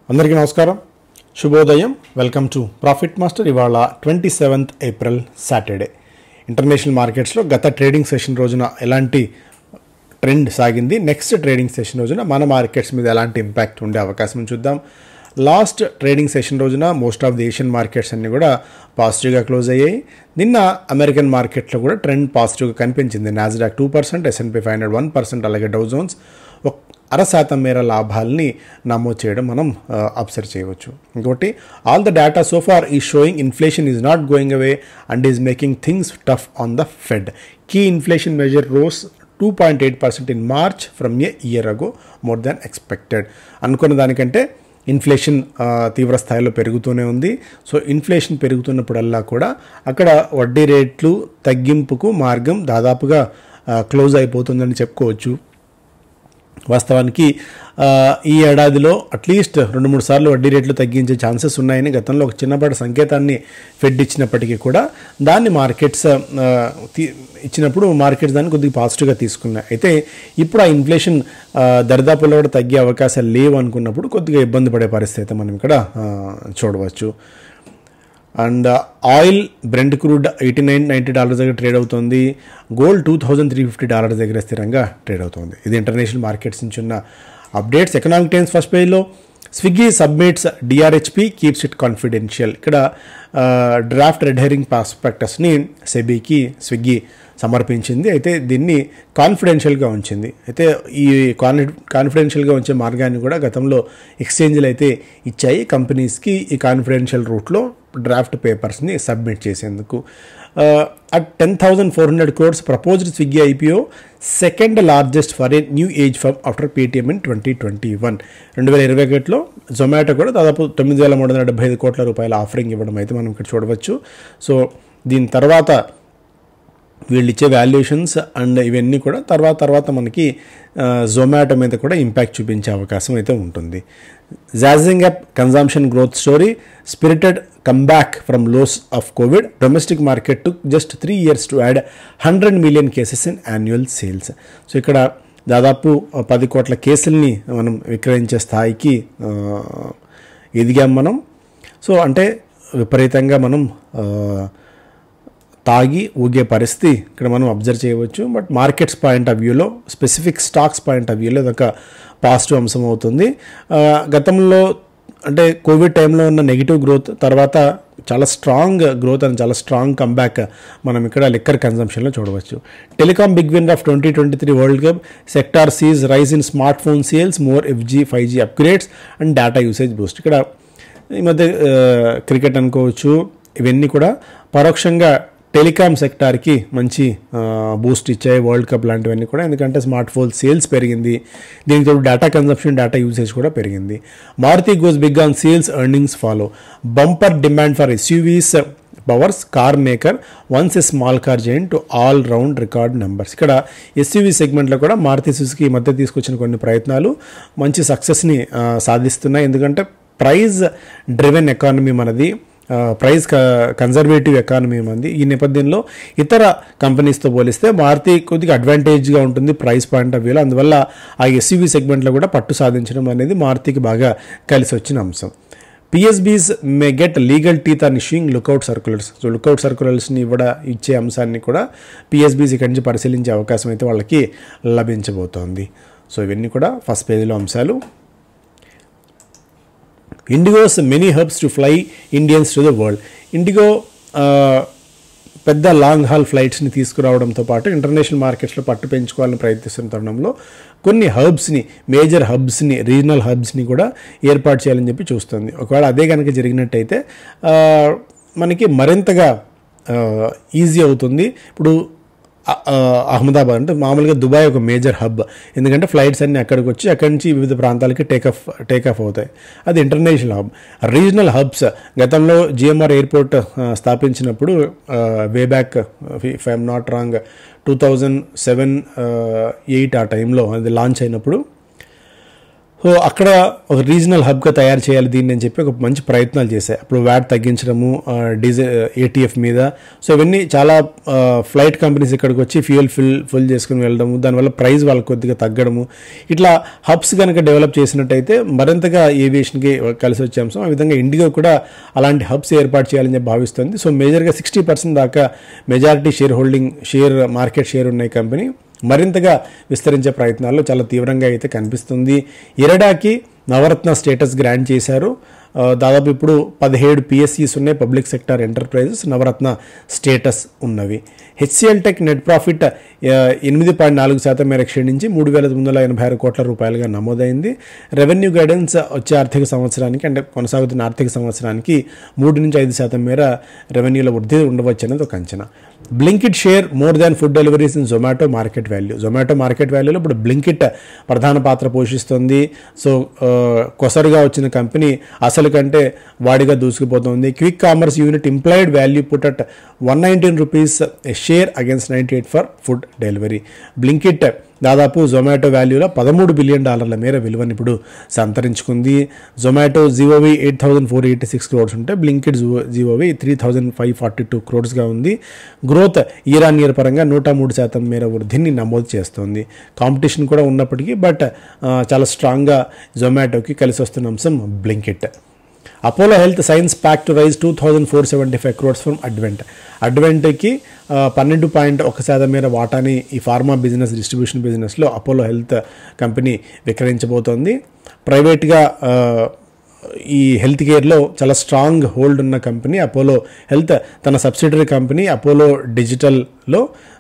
అందరికీ నమస్కారం, శుభోదయం. Welcome to profit master. ఇవాళ 27th ఏప్రిల్ సాటర్డే. ఇంటర్నేషనల్ మార్కెట్స్లో గత ట్రేడింగ్ సెషన్ రోజున ఎలాంటి ట్రెండ్ సాగింది, నెక్స్ట్ ట్రేడింగ్ సెషన్ రోజున మన మార్కెట్స్ మీద ఎలాంటి ఇంపాక్ట్ ఉండే అవకాశం చూద్దాం. లాస్ట్ ట్రేడింగ్ సెషన్ రోజున most of the Asian markets అన్నీ కూడా పాజిటివ్గా క్లోజ్ అయ్యాయి. నిన్న అమెరికన్ మార్కెట్లో కూడా ట్రెండ్ పాజిటివ్గా కనిపించింది. నాస్డాక్ 2%, S&P 500 1%, అలాగే డౌ జోన్స్ 0.5% మేర లాభాలని నమోదు చేయడం మనం అబ్జర్వ్ చేయవచ్చు. ఇంకోటి, all the data so far ఈ showing inflation is not going away and is making things tough on the Fed. Key inflation measure rose 2.8% in March from a year ago, more than expected. అనుకున్న దానికంటే inflation తీవ్ర స్థాయిలో పెరుగుతూనే ఉంది. So inflation పెరుగుతున్నప్పుడల్లా కూడా అక్కడ వడ్డీ రేట్లు తగ్గింపుకు మార్గం దాదాపుగా క్లోజ్ అయిపోతుందని చెప్పుకోవచ్చు. వాస్తవానికి ఈ ఏడాదిలో అట్లీస్ట్ 2-3 సార్లు వడ్డీ రేట్లు తగ్గించే ఛాన్సెస్ ఉన్నాయని గతంలో ఒక చిన్నపాటి సంకేతాన్ని ఫెడ్ ఇచ్చినప్పటికీ కూడా దాన్ని మార్కెట్స్ ఇచ్చినప్పుడు మార్కెట్స్ దాన్ని కొద్దిగా పాజిటివ్గా తీసుకున్నాయి. అయితే ఇప్పుడు ఆ ఇన్ఫ్లేషన్ దరిదాపుల్లో కూడా తగ్గే అవకాశాలు లేవు అనుకున్నప్పుడు కొద్దిగా ఇబ్బంది పడే పరిస్థితి మనం ఇక్కడ చూడవచ్చు. అండ్ ఆయిల్ బ్రెంట్ క్రూడ్ $89-90 దగ్గర ట్రేడ్ అవుతుంది. గోల్డ్ $2,350 దగ్గర స్థిరంగా ట్రేడ్ అవుతుంది. ఇది ఇంటర్నేషనల్ మార్కెట్స్ నుంచి ఉన్న అప్డేట్స్. ఎకనామిక్ టైమ్స్ ఫస్ట్ పేజ్లో Swiggy submits DRHP keeps it confidential. ఇక్కడ డ్రాఫ్ట్ రెడ్ హెరింగ్ ప్రాస్పెక్టస్ని సెబీకి స్విగ్గీ సమర్పించింది. అయితే దీన్ని కాన్ఫిడెన్షియల్గా ఉంచింది. అయితే ఈ కాన్ఫిడెన్షియల్గా ఉంచే మార్గాన్ని కూడా గతంలో ఎక్స్చేంజ్లు అయితే ఇచ్చాయి కంపెనీస్కి ఈ కాన్ఫిడెన్షియల్ రూట్లో డ్రాఫ్ట్ పేపర్స్ని సబ్మిట్ చేసేందుకు. At 10,400 crores proposed Swiggy IPO, second largest for a new age firm after Paytm in 2021. 2021లో జొమాటో కూడా దాదాపు 9,375 కోట్ల రూపాయల ఆఫరింగ్ ఇవ్వడం అయితే మనం ఇక్కడ చూడవచ్చు. సో దీని తర్వాత వీళ్ళు ఇచ్చే వాల్యుయేషన్స్ అండ్ ఇవన్నీ కూడా తర్వాత మనకి జొమాటో మీద కూడా ఇంపాక్ట్ చూపించే అవకాశం అయితే ఉంటుంది. Jazzing up consumption growth story, spirited comeback from lows of Covid, domestic market took just 3 years to add 100 million cases in annual sales. So ఇక్కడ దాదాపు 10 కోట్ల కేసుల్ని మనం విక్రయించే స్థాయికి ఎదిగాం మనం. సో అంటే విపరీతంగా మనం తాగి ఊగే పరిస్థితి ఇక్కడ మనం అబ్జర్వ్ చేయవచ్చు. బట్ మార్కెట్స్ పాయింట్ ఆఫ్ వ్యూలో, స్పెసిఫిక్ స్టాక్స్ పాయింట్ ఆఫ్ వ్యూలో ఇదొక పాజిటివ్ అంశం అవుతుంది. గతంలో అంటే కోవిడ్ టైంలో ఉన్న నెగిటివ్ గ్రోత్ తర్వాత చాలా స్ట్రాంగ్ గ్రోత్ అండ్ చాలా స్ట్రాంగ్ కంబ్యాక్ మనం ఇక్కడ లిక్కర్ కన్జంప్షన్లో చూడవచ్చు. Telecom big winner of 2023 world cup, sector sees rise in smart phone sales, more 5G upgrades and data usage boost. ఇక్కడ ఈ మధ్య క్రికెట్ అనుకోవచ్చు, ఇవన్నీ కూడా పరోక్షంగా టెలికాం సెక్టార్కి మంచి బూస్ట్ ఇచ్చాయి. వరల్డ్ కప్ లాంటివన్నీ కూడా, ఎందుకంటే స్మార్ట్ ఫోన్ సేల్స్ పెరిగింది, దీనితో డేటా కన్జంప్షన్, డేటా యూసేజ్ కూడా పెరిగింది. Maruti goes big on sales, earnings follow, bumper demand for SUVs powers car maker once a small car giant to all round record numbers. ఇక్కడ SUV సెగ్మెంట్లో కూడా Maruti Suzuki ఈ మధ్య తీసుకొచ్చిన కొన్ని ప్రయత్నాలు మంచి సక్సెస్ని సాధిస్తున్నాయి. ఎందుకంటే ప్రైజ్ డ్రివెన్ ఎకానమీ మనది, ప్రైస్ కన్జర్వేటివ్ ఎకానమీ మంది. ఈ నేపథ్యంలో ఇతర కంపెనీస్తో పోలిస్తే మారుతి కొద్దిగా అడ్వాంటేజ్గా ఉంటుంది ప్రైస్ పాయింట్ ఆఫ్ వ్యూలో. అందువల్ల ఆ SUV సెగ్మెంట్లో కూడా పట్టు సాధించడం అనేది మారుతికి బాగా కలిసి వచ్చిన అంశం. PSBs may get legal teeth on issuing lookout circulars. So lookout సర్క్యులర్స్ని ఇచ్చే అంశాన్ని కూడా PSBs ఇక్కడి నుంచి పరిశీలించే అవకాశం అయితే వాళ్ళకి లభించబోతోంది. సో ఇవన్నీ కూడా ఫస్ట్ పేజీలో అంశాలు. IndiGo's many hubs to fly Indians to the world. IndiGo పెద్ద లాంగ్ హాల్ ఫ్లైట్స్ని తీసుకురావడంతో పాటు ఇంటర్నేషనల్ మార్కెట్స్లో పట్టు పెంచుకోవాలని ప్రయత్నిస్తున్న తరుణంలో కొన్ని హబ్స్ని, మేజర్ హబ్స్ని, రీజనల్ హబ్స్ని కూడా ఏర్పాటు చేయాలని చెప్పి చూస్తుంది. ఒకవేళ అదే కనుక జరిగినట్టయితే మనకి మరింతగా ఈజీ అవుతుంది. ఇప్పుడు అహ్మదాబాద్ అంటే మామూలుగా దుబాయ్ ఒక మేజర్ హబ్, ఎందుకంటే ఫ్లైట్స్ అన్నీ అక్కడికి వచ్చి అక్కడి నుంచి వివిధ ప్రాంతాలకి టేక్ ఆఫ్ అవుతాయి. అది ఇంటర్నేషనల్ హబ్. రీజనల్ హబ్స్ గతంలో GMR ఎయిర్పోర్ట్ స్థాపించినప్పుడు way back, if I'm not wrong, 2007-8 ఆ టైంలో అది లాంచ్ అయినప్పుడు సో అక్కడ ఒక రీజనల్ హబ్గా తయారు చేయాలి దీన్ని అని చెప్పి ఒక మంచి ప్రయత్నాలు చేశాయి. అప్పుడు వ్యాట్ తగ్గించడము, డీజిల్ ఏటీఎఫ్ మీద. సో ఇవన్నీ చాలా ఫ్లైట్ కంపెనీస్ ఇక్కడికి వచ్చి ఫ్యూయల్ ఫుల్ చేసుకుని వెళ్ళడము, దానివల్ల ప్రైస్ వాళ్ళకి కొద్దిగా తగ్గడము, ఇట్లా హబ్స్ కనుక డెవలప్ చేసినట్టయితే మరింతగా ఏవియేషన్కి కలిసి వచ్చే అంశం. ఆ విధంగా ఇండిగో కూడా అలాంటి హబ్స్ ఏర్పాటు చేయాలని చెప్పి భావిస్తుంది. సో మేజర్గా 60% దాకా మెజారిటీ షేర్ మార్కెట్ షేర్ ఉన్న కంపెనీ మరింతగా విస్తరించే ప్రయత్నాల్లో చాలా తీవ్రంగా అయితే కనిపిస్తుంది. ఇరడాకి నవరత్న స్టేటస్ గ్రాంట్ చేశారు. దాదాపు ఇప్పుడు 17 PSEs ఉన్నాయి, public sector enterprises Navratna status ఉన్నవి. హెచ్సిఎల్ టెక్ నెట్ ప్రాఫిట్ 8.4% మేర క్షీణించి 3,986 కోట్ల రూపాయలుగా నమోదైంది. రెవెన్యూ గైడెన్స్ వచ్చే ఆర్థిక సంవత్సరానికి, అంటే కొనసాగుతున్న ఆర్థిక సంవత్సరానికి 3-5% మేర రెవెన్యూలో వృద్ధి ఉండవచ్చు అనేది ఒక అంచనా. Blinkit share more than food deliveries in Zomato market value. Zomato market వాల్యూలో ఇప్పుడు బ్లింకిట్ ప్రధాన పాత్ర పోషిస్తుంది. సో కొసరుగా వచ్చిన కంపెనీ అసలు కంటే వాడిగా దూసుకుపోతుంది. Quick commerce unit implied value put at ₹119 a share against 98 for food delivery. Blinkit దాదాపు జొమాటో వాల్యూలో $13 బిలియన్ మేర విలువని ఇప్పుడు సంతరించుకుంది. జొమాటో జీఓవి 8,486 crores ఉంటే బ్లింకిట్ జీఓవి 3,542 crores ఉంది. గ్రోత్ ఇయర్ ఆన్ ఇయర్ పరంగా 103% మేర వృద్ధిని నమోదు చేస్తోంది. కాంపిటీషన్ కూడా ఉన్నప్పటికీ బట్ చాలా స్ట్రాంగ్గా జొమాటోకి కలిసి వస్తున్న అంశం Blinkit. Apollo health science pact to raise 2,475 crores from అడ్వెంట్కి 12.1% మేర వాటాని ఈ ఫార్మా బిజినెస్ డిస్ట్రిబ్యూషన్ బిజినెస్లో అపోలో హెల్త్ కంపెనీ విక్రయించబోతోంది. ప్రైవేట్గా ఈ హెల్త్ కేర్లో చాలా స్ట్రాంగ్ హోల్డ్ ఉన్న కంపెనీ అపోలో హెల్త్. తన సబ్సిడరీ కంపెనీ అపోలో డిజిటల్లో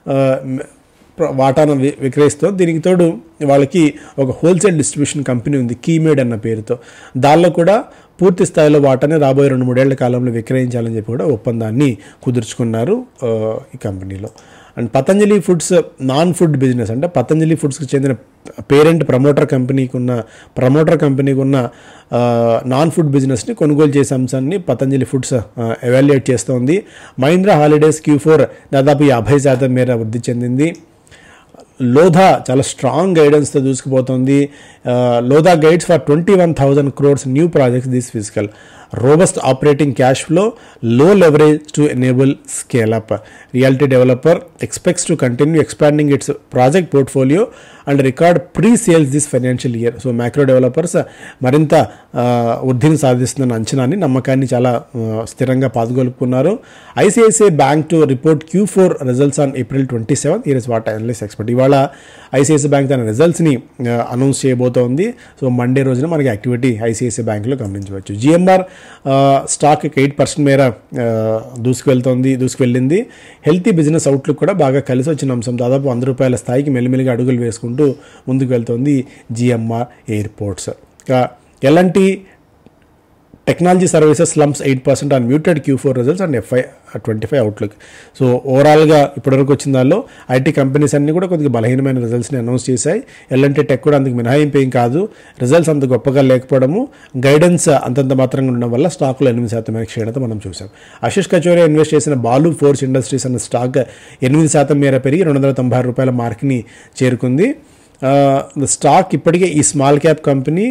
వాటాను విక్రయిస్తుంది. దీనికి తోడు వాళ్ళకి ఒక హోల్సేల్ డిస్ట్రిబ్యూషన్ కంపెనీ ఉంది కీమేడ్ అన్న పేరుతో. దానిలో కూడా పూర్తి స్థాయిలో వాటాని రాబోయే 2-3 ఏళ్ల కాలంలో విక్రయించాలని చెప్పి కూడా ఒప్పందాన్ని కుదుర్చుకున్నారు ఈ కంపెనీలో. And Patanjali foods non food business, అంటే పతంజలి ఫుడ్స్కి చెందిన పేరెంట్ ప్రమోటర్ కంపెనీకి ఉన్న నాన్ ఫుడ్ బిజినెస్ని కొనుగోలు చేసే అంశాన్ని పతంజలి ఫుడ్స్ ఎవాల్యుయేట్ చేస్తోంది. మహీంద్రా హాలిడేస్ Q4 దాదాపు 50% మేర వృద్ధి చెందింది. లోధా చాలా స్ట్రాంగ్ గైడెన్స్తో దూసుకుపోతుంది. Lodha guides for 21,000 crores new projects this fiscal. robust operating cash flow, low leverage to enable scale up. Realty developer expects to continue expanding its project portfolio and record pre-sales this financial year. So macro developers మరింత వృద్ధిని సాధిస్తున్న అంచనాన్ని నమ్మకాన్ని చాలా స్థిరంగా పాల్గొలుపుకున్నారు. ICICI bank to report Q4 results on April 27. Here is what analysts expect. ఇవాళ ICICI bank తన రిజల్ట్స్ని అనౌన్స్ చేయబోతోంది. సో మండే రోజున మనకి యాక్టివిటీ ఐసిఐసిఐ బ్యాంక్లో గమనించవచ్చు. జిఎంఆర్ స్టాక్ 8% మేర దూసుకువెళ్ళింది. హెల్తీ బిజినెస్ అవుట్లుక్ కూడా బాగా కలిసి వచ్చిన అంశం. దాదాపు ₹100 స్థాయికి మెల్లిమెల్లిగా అడుగులు వేసుకుంటూ ముందుకు వెళ్తోంది జిఎంఆర్ ఎయిర్పోర్ట్స్. ఎలాంటి technology services slumps 8% on muted Q4 results and FY25 outlook. So ఓవరాల్గా ఇప్పటివరకు వచ్చిన దానిలో ఐటీ కంపెనీస్ అన్నీ కూడా కొద్దిగా బలహీనమైన రిజల్ట్స్ని అనౌన్స్ చేశాయి. ఎల్ఎన్టీ టెక్ కూడా అందుకు మినహాయింపు ఏం కాదు. రిజల్ట్స్ అంత గొప్పగా లేకపోవడము, గైడెన్స్ అంతంత మాత్రంగా ఉండడం వల్ల స్టాక్లో 8% మేర క్షీణత మనం చూసాం. ఆశిష్ కచోరియా ఇన్వెస్ట్ చేసిన బాలు ఫోర్జ్ ఇండస్ట్రీస్ అన్న స్టాక్ 8% మేర పెరిగి ₹296 మార్క్ని చేరుకుంది. స్టాక్ ఇప్పటికే ఈ స్మాల్ క్యాప్ కంపెనీ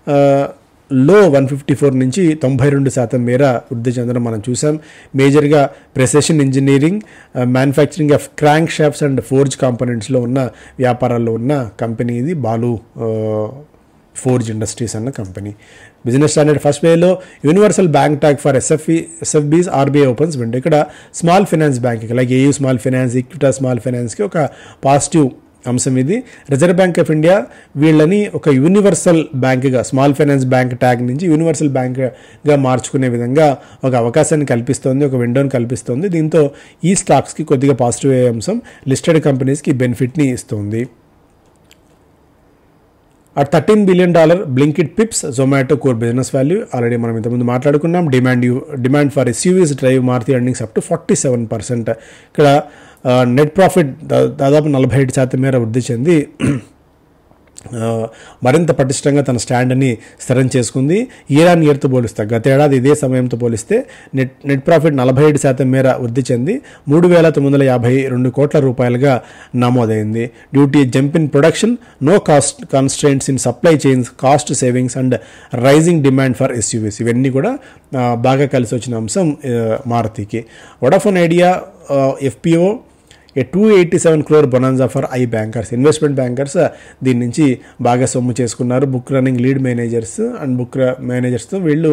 లో 154 నుంచి 92% మేర వృద్ధి చెందడం మనం చూసాం. మేజర్గా precision engineering, manufacturing of crank shafts and forge కాంపోనెంట్స్లో ఉన్న వ్యాపారాల్లో ఉన్న కంపెనీ ఇది బాలు ఫోర్జ్ ఇండస్ట్రీస్ అన్న కంపెనీ. బిజినెస్ స్టాండర్డ్ ఫస్ట్ పేలో universal bank tag for SFBs RBI opens window. ఇక్కడ small finance bank like AU small finance, Equitas small ఫైనాన్స్కి ఒక పాజిటివ్ అంశం ఇది. రిజర్వ్ బ్యాంక్ ఆఫ్ ఇండియా వీళ్ళని ఒక యూనివర్సల్ బ్యాంక్గా, స్మాల్ ఫైనాన్స్ బ్యాంక్ ట్యాగ్ నుంచి యూనివర్సల్ బ్యాంక్గా మార్చుకునే విధంగా ఒక అవకాశాన్ని కల్పిస్తోంది, ఒక విండోని కల్పిస్తోంది. దీంతో ఈ స్టాక్స్కి కొద్దిగా పాజిటివ్ అయ్యే అంశం, లిస్టెడ్ కంపెనీస్కి బెనిఫిట్ని ఇస్తుంది. At $13 billion Blinkit pips Zomato core business value already మనం ఇంతకుముందు మాట్లాడుకున్నాం. Demand for SUVs drive Maruti earnings up to 47%. ఇక్కడ నెట్ ప్రాఫిట్ దాదాపు 47% మేర వృద్ధి చెంది మరింత పటిష్టంగా తన స్టాండ్ని స్థిరం చేసుకుంది. ఇయర్ ఆన్ ఇయర్తో పోలిస్తే గత ఏడాది ఇదే సమయంతో పోలిస్తే నెట్ ప్రాఫిట్ 47% మేర వృద్ధి చెంది 3,952 కోట్ల రూపాయలుగా నమోదైంది. Due to jump in production, no cost constraints in supply chains, cost savings and rising demand for SUVs, ఇవన్నీ కూడా బాగా కలిసి వచ్చిన అంశం మారుతికి. Vodafone Idea FPO a 287 crore bonanza for I bankers, investment bankers దీని నుంచి బాగా సొమ్ము చేసుకున్నారు. Book running lead managers and book మేనేజర్స్తో వీళ్ళు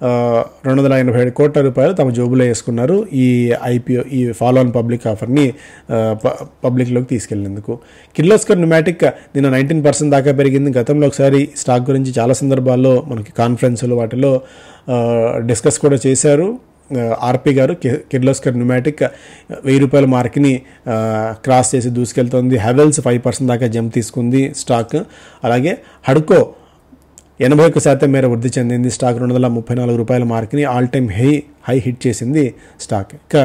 287 కోట్ల రూపాయలు తమ జోబులో వేసుకున్నారు ఈ ఐపీఓ, ఈ ఫాలో ఆన్ పబ్లిక్ ఆఫర్ని పబ్లిక్లోకి తీసుకెళ్లేందుకు. కిర్లోస్కర్ న్యూమాటిక్ నిన్న 19% దాకా పెరిగింది. గతంలో ఒకసారి స్టాక్ గురించి చాలా సందర్భాల్లో మనకి కాన్ఫరెన్సులు వాటిలో డిస్కస్ కూడా చేశారు. ఆర్పి గారు కిర్లోస్కర్ న్యూమాటిక్ 1000 రూపాయల మార్క్ని క్రాస్ చేసి దూసుకెళ్తోంది. హెవెల్స్ 5% దాకా జంప్ తీసుకుంది స్టాక్. అలాగే హడ్కో 81% మేర వృద్ధి చెందింది. స్టాక్ 234 రూపాయల మార్క్ని ఆల్ టైమ్ హై హిట్ చేసింది స్టాక్. ఇక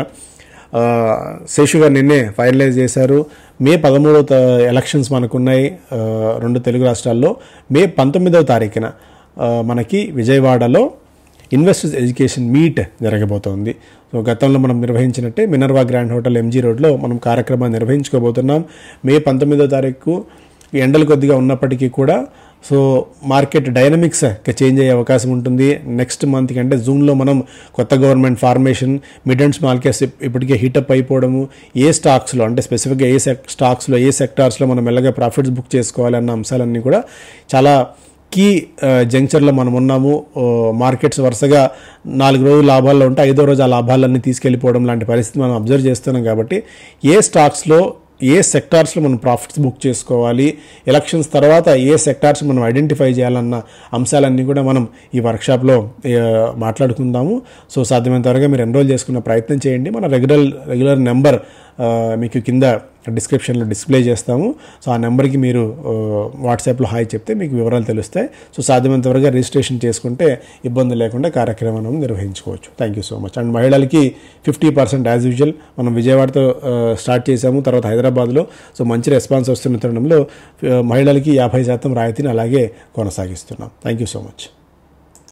శేషు గారు నిన్నే ఫైనలైజ్ చేశారు. మే 13వ ఎలక్షన్స్ మనకున్నాయి 2 తెలుగు రాష్ట్రాల్లో. మే 19వ తారీఖున మనకి విజయవాడలో ఇన్వెస్టర్స్ ఎడ్యుకేషన్ మీట్ జరగబోతోంది. సో గతంలో మనం నిర్వహించినట్టే మినర్వా గ్రాండ్ హోటల్ ఎంజీ రోడ్లో మనం కార్యక్రమాన్ని నిర్వహించుకోబోతున్నాం. మే 19వ తారీఖు ఎండలు కొద్దిగా ఉన్నప్పటికీ కూడా సో మార్కెట్ డైనమిక్స్ చేంజ్ అయ్యే అవకాశం ఉంటుంది. నెక్స్ట్ మంత్ కంటే జూన్లో మనం కొత్త government formation, mid and small caps ఇప్పటికే హీటప్ అయిపోవడము, ఏ స్టాక్స్లో అంటే స్పెసిఫిక్గా ఏ స్టాక్స్లో ఏ సెక్టార్స్లో మనం మెల్లగా ప్రాఫిట్స్ బుక్ చేసుకోవాలి అన్న అంశాలన్నీ కూడా చాలా కీ జంక్చర్లో మనం ఉన్నాము. మార్కెట్స్ వరుసగా 4 రోజులు లాభాల్లో ఉంటే 5వ రోజు ఆ లాభాలన్నీ తీసుకెళ్ళిపోవడం లాంటి పరిస్థితి మనం అబ్జర్వ్ చేస్తున్నాం. కాబట్టి ఏ స్టాక్స్లో ఏ సెక్టార్స్లో మనం ప్రాఫిట్స్ బుక్ చేసుకోవాలి, ఎలక్షన్స్ తర్వాత ఏ సెక్టార్స్ మనం ఐడెంటిఫై చేయాలన్న అంశాలన్నీ కూడా మనం ఈ వర్క్షాప్లో మాట్లాడుకుందాము. సో సాధ్యమైనంత త్వరగా మీరు ఎన్రోల్ చేసుకున్న ప్రయత్నం చేయండి. మన రెగ్యులర్ నెంబర్ మీకు కింద డిస్క్రిప్షన్లో డిస్ప్లే చేస్తాము. సో ఆ నెంబర్కి మీరు వాట్సాప్లో హాయ్ చెప్తే మీకు వివరాలు తెలుస్తాయి. సో సాధ్యమైనంత త్వరగా రిజిస్ట్రేషన్ చేసుకుంటే ఇబ్బంది లేకుండా కార్యక్రమాన్ని నిర్వహించుకోవచ్చు. Thank you so much. And మహిళలకి 50% యాజ్ యూజువల్ మనం విజయవాడతో స్టార్ట్ చేసాము, తర్వాత హైదరాబాద్లో. సో మంచి రెస్పాన్స్ వస్తున్న తరుణంలో మహిళలకి 50% రాయితీని అలాగే కొనసాగిస్తున్నాం. Thank you so much.